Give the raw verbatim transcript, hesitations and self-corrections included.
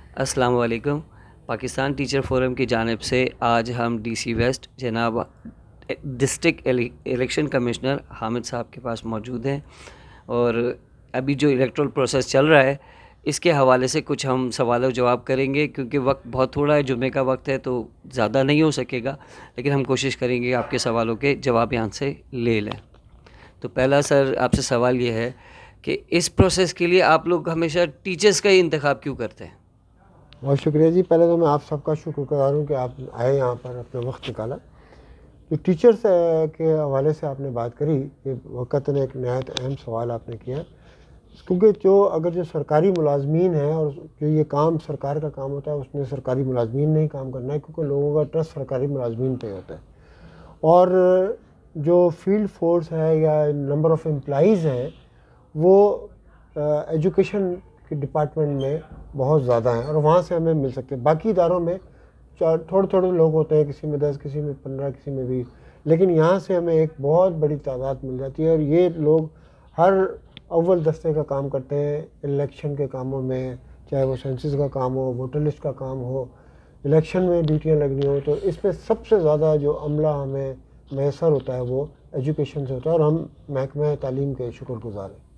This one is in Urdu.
السلام علیکم۔ پاکستان ٹیچر فورم کی جانب سے آج ہم ڈی سی ویسٹ جناب district election commissioner Hamid Sahib کے پاس موجود ہیں، اور ابھی جو الیکٹرل پروسیس چل رہا ہے اس کے حوالے سے کچھ ہم سوال و جواب کریں گے، کیونکہ وقت بہت تھوڑا ہے، جمعے کا وقت ہے تو زیادہ نہیں ہو سکے گا، لیکن ہم کوشش کریں گے آپ کے سوالوں کے جواب یہاں سے لے لیں۔ تو پہلا سر آپ سے سوال یہ ہے کہ اس پروسیس کے لیے آپ لوگ ہمیشہ ٹیچرز کا ہی انتخاب کیوں کرتے ہیں؟ بہت شکریہ جی۔ پہلے تو میں آپ سب کا شکر گزار ہوں کہ آپ آئے یہاں پر، اپنا وقت نکالا۔ جو ٹیچرس کے حوالے سے آپ نے بات کری، یہ وقتاً ایک نہایت اہم سوال آپ نے کیا، کیونکہ جو اگر جو سرکاری ملازمین ہیں اور جو یہ کام سرکار کا کام ہوتا ہے، اس میں سرکاری ملازمین نے ہی کام کرنا ہے، کیونکہ لوگوں کا ٹرسٹ سرکاری ملازمین پہ ہوتا ہے۔ اور جو فیلڈ فورس ہے یا نمبر آف امپلائیز ہیں وہ ایجوکیشن کے ڈپارٹمنٹ میں بہت زیادہ ہیں، اور وہاں سے ہمیں مل سکتے ہیں۔ باقی اداروں میں تھوڑے تھوڑے لوگ ہوتے ہیں، کسی میں دس، کسی میں پندرہ، کسی میں بیس، لیکن یہاں سے ہمیں ایک بہت بڑی تعداد مل جاتی ہے، اور یہ لوگ ہر اول دستے کا کام کرتے ہیں الیکشن کے کاموں میں، چاہے وہ سینسس کا کام ہو، ووٹر لسٹ کا کام ہو، الیکشن میں ڈیوٹیاں لگنی ہو، تو اس میں سب سے زیادہ جو عملہ ہمیں میسر ہوتا ہے وہ ایجوکیشن سے ہوتا ہے، اور ہم محکمہ تعلیم کے شکر گزار ہیں۔